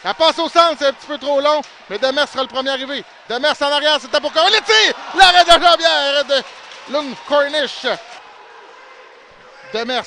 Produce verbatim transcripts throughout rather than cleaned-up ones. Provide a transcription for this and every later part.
La passe au centre, c'est un petit peu trop long, mais Demers sera le premier arrivé. Demers en arrière, c'était pour Cornish. Le tir! L'arrêt de Jambière de Lung Cornish. Demers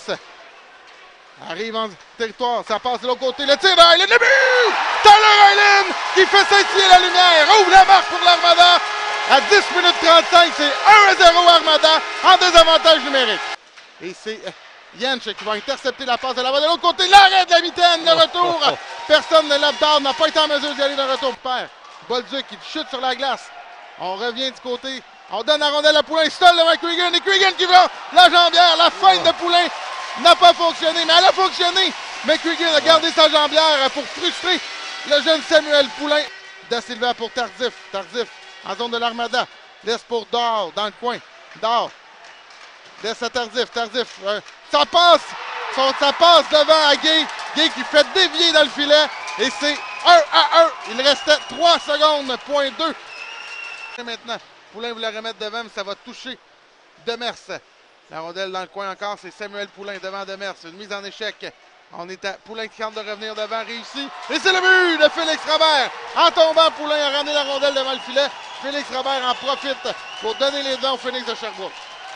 arrive en territoire, ça passe de l'autre côté. Le tir de Hyland, le but! Tyler Hyland qui fait scintiller la lumière. Ouvre la marque pour l'Armada. À dix minutes trente-cinq, c'est un à zéro Armada en désavantage numérique. Et c'est Jens qui va intercepter la passe de la balle de l'autre côté. L'arrêt de la mitaine, le retour. Personne ne l'aborde, n'a pas été en mesure d'y aller de retour. Père, Bolduc qui chute sur la glace. On revient du côté. On donne la rondelle à Poulain. Stoll devant Cregan. Et Cregan qui va la jambière. La feinte de Poulain n'a pas fonctionné, mais elle a fonctionné. Mais Cregan a gardé sa jambière pour frustrer le jeune Samuel Poulain. Da Silva pour Tardif. Tardif en zone de l'Armada. Laisse pour Dor dans le coin. Dor. Laisse à Tardif. Tardif. Euh, ça passe. Son, ça passe devant à Gay. Gay qui fait dévier dans le filet. Et c'est un à un. Il restait trois secondes. Point deux. Maintenant, Poulain voulait remettre devant, mais ça va toucher Demers. La rondelle dans le coin encore, c'est Samuel Poulain devant Demers. Une mise en échec. On est à Poulain qui tente de revenir devant, réussi. Et c'est le but de Félix Robert. En tombant, Poulain a ramené la rondelle devant le filet. Félix Robert en profite pour donner les devants au Phoenix de Sherbrooke.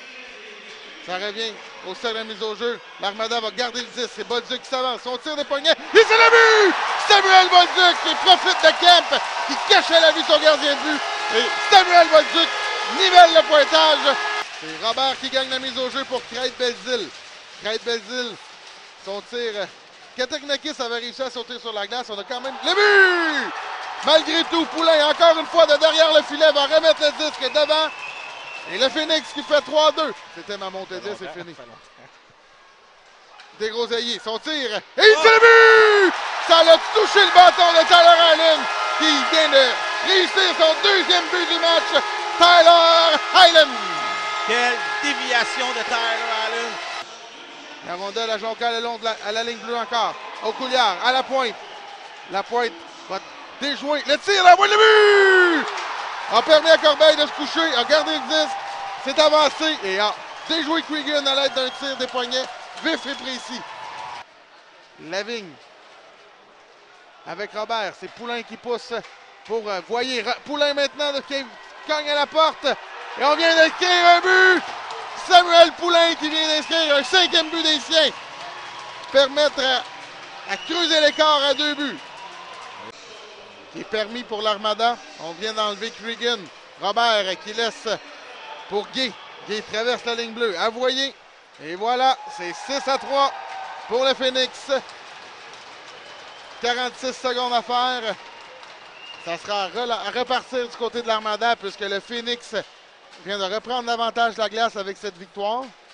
Ça revient au seuil de la mise au jeu. L'Armada va garder le dix. C'est Bolduc qui s'avance. Son tir des poignets. Et c'est le but! Samuel Bolduc qui profite de Kemp, qui cachait la vue de son gardien de but. Et Samuel Bolduc nivelle le pointage. C'est Robert qui gagne la mise au jeu pour Craig Belzile. Craig Belzile, son tir. Kateknakis avait réussi à sauter sur la glace. On a quand même le but! Malgré tout, Poulain, encore une fois de derrière le filet, va remettre le disque devant. Et le Phoenix qui fait trois deux. C'était ma montée dix, c'est fini. Desgroseilliers, son tir. Et il fait le but! Ça l'a touché le bâton de Tyler Hyland qui vient de réussir son deuxième but du match. Tyler Hyland. Quelle déviation de Tyler Hyland. La rondelle à Joncal le long de la, à la ligne bleue encore. Au couliard, à la pointe. La pointe va déjouer. Le tir, la voie, le but! A permis à Corbeil de se coucher, a gardé le dix, s'est avancé et a déjoué Cregan à l'aide d'un tir des poignets vif et précis. Lavigne avec Robert, c'est Poulain qui pousse pour euh, voyer. Poulain maintenant de, qui cogne à la porte et on vient d'inscrire un but. Samuel Poulain qui vient d'inscrire un cinquième but des siens. Permettre à, à creuser l'écart à deux buts. Qui est permis pour l'Armada. On vient d'enlever Cregan. Robert qui laisse pour Gay. Gay traverse la ligne bleue. À voyer. Et voilà, c'est six à trois pour le Phoenix. quarante-six secondes à faire. Ça sera à repartir du côté de l'Armada puisque le Phoenix vient de reprendre l'avantage de la glace avec cette victoire.